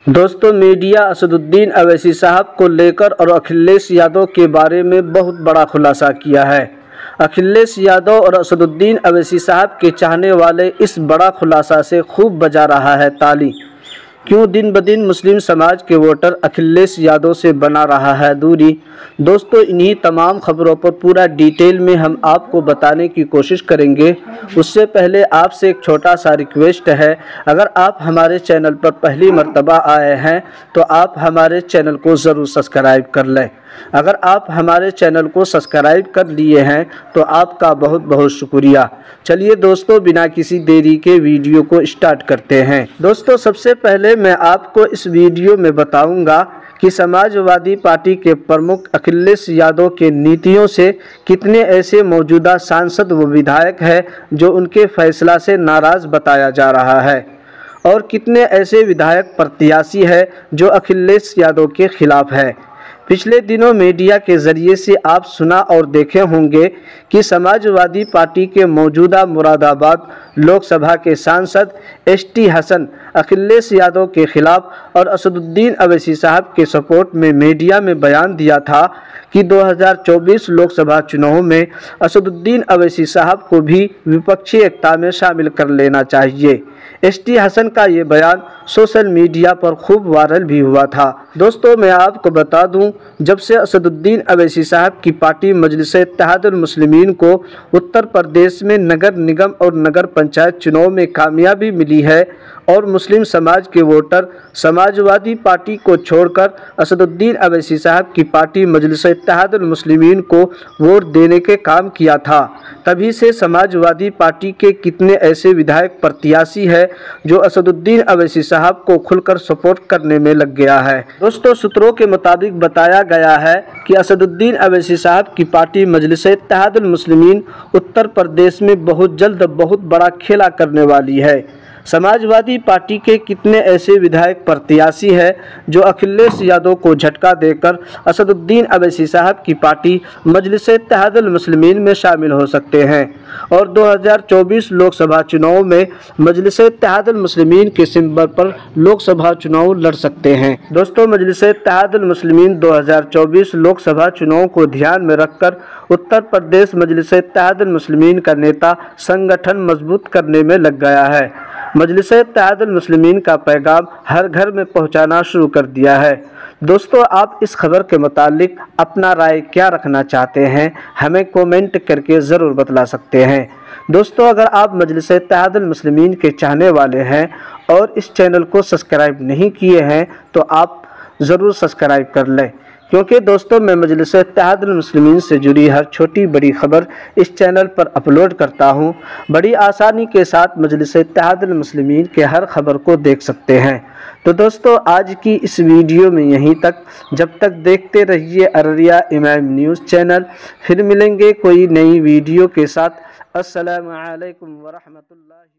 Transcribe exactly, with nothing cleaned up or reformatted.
دوستو میڈیا اسد الدین اویسی صاحب کو لے کر اور اکھلیش یادو کے بارے میں بہت بڑا خلاصہ کیا ہے۔ اکھلیش یادو اور اسد الدین اویسی صاحب کے چاہنے والے اس بڑا خلاصہ سے خوب بجا رہا ہے تالی۔ کیوں دن بدن مسلم سماج کے ووٹر اکھلیش یادو سے بنا رہا ہے دوری؟ دوستو انہی تمام خبروں پر پورا ڈیٹیل میں ہم آپ کو بتانے کی کوشش کریں گے۔ اس سے پہلے آپ سے ایک چھوٹا سا ریکویسٹ ہے، اگر آپ ہمارے چینل پر پہلی مرتبہ آئے ہیں تو آپ ہمارے چینل کو ضرور سبسکرائب کر لیں۔ اگر آپ ہمارے چینل کو سبسکرائب کر لیے ہیں تو آپ کا بہت بہت شکریہ۔ چلیے دوستو بنا کسی دیری کے ویڈیو کو اسٹارٹ کرتے ہیں۔ دوستو سب سے پہلے میں آپ کو اس ویڈیو میں بتاؤں گا کہ سماجوادی پارٹی کے پرمکھ اکھلیش یادو کے نیتیوں سے کتنے ایسے موجودہ سانسد و ودھائک ہیں جو ان کے فیصلہ سے ناراض بتایا جا رہا ہے، اور کتنے ایسے ودھائک پرتیاشی ہیں جو اکھلیش یادو کے خلاف ہیں۔ پچھلے دنوں میڈیا کے ذریعے سے آپ سنا اور دیکھے ہوں گے کہ سماجوادی پارٹی کے موجودہ مراد آباد لوک سبھا کے سانسد ایس ٹی حسن اکھلیش یادو کے خلاف اور اسد الدین اویسی صاحب کے سپورٹ میں میڈیا میں بیان دیا تھا کہ دو ہزار چوبیس لوک سبھا چناؤں میں اسد الدین اویسی صاحب کو بھی وپکشی ایکتا میں شامل کر لینا چاہیے۔ ایس ٹی حسن کا یہ بیان سوشل میڈیا پر خوب وائرل بھی ہوا تھا۔ دوستو میں آپ کو بتا دوں، جب سے اسد الدین اویسی صاحب کی پارٹی مجلس اتحاد المسلمین کو اتر پردیش میں نگر نگم اور نگر پنچایت چناؤ میں کامیابی ملی ہے اور مسلم سماج کے ووٹر سماجوادی پارٹی کو چھوڑ کر اسد الدین اویسی صاحب کی پارٹی مجلس اتحاد المسلمین کو ووٹ دینے کے کام کیا تھا، تبھی سے سماجوادی پارٹی کے کتنے ایسے ودھائک پرتیاشی ہیں جو اسد الدین اویسی صاحب کو کھل کر سپورٹ کرنے میں لگ گیا ہے۔ دوستو سوتروں کے مطابق بتایا گیا ہے کہ اسد الدین اویسی صاحب کی پارٹی مجلس اتحاد المسلمین اتر پردیش میں بہت جلد بہت بڑا کھیلا کرنے والی ہے۔ سماجوادی پارٹی کے کتنے ایسے ودھائک پرتیاشی ہیں جو اکھلیش یادو کو جھٹکا دے کر اسد الدین اویسی صاحب کی پارٹی مجلس اتحاد المسلمین میں شامل ہو سکتے ہیں اور دو ہزار چوبیس لوک سبھا چناؤں میں مجلس اتحاد المسلمین کے سمبل پر لوک سبھا چناؤ لڑ سکتے ہیں۔ دوستو مجلس اتحاد المسلمین دو ہزار چوبیس لوک سبھا چناؤں کو دھیان میں رکھ کر اتر پردیش مجلس اتحاد المسلمین کا نیتا سنگٹھن مضبوط کرنے میں لگ گیا ہے۔ مجلس اتحاد المسلمین کا پیغام ہر گھر میں پہنچانا شروع کر دیا ہے۔ دوستو آپ اس خبر کے متعلق اپنا رائے کیا رکھنا چاہتے ہیں ہمیں کومنٹ کر کے ضرور بتلا سکتے ہیں۔ دوستو اگر آپ مجلس اتحاد المسلمین کے چاہنے والے ہیں اور اس چینل کو سبسکرائب نہیں کیے ہیں تو آپ ضرور سبسکرائب کر لیں، کیونکہ دوستو میں مجلس اتحاد المسلمین سے جڑی ہر چھوٹی بڑی خبر اس چینل پر اپلوڈ کرتا ہوں۔ بڑی آسانی کے ساتھ مجلس اتحاد المسلمین کے ہر خبر کو دیکھ سکتے ہیں۔ تو دوستو آج کی اس ویڈیو میں یہیں تک، جب تک دیکھتے رہیے ارریہ امام نیوز چینل، پھر ملیں گے کوئی نئی ویڈیو کے ساتھ۔ السلام علیکم ورحمۃ اللہ۔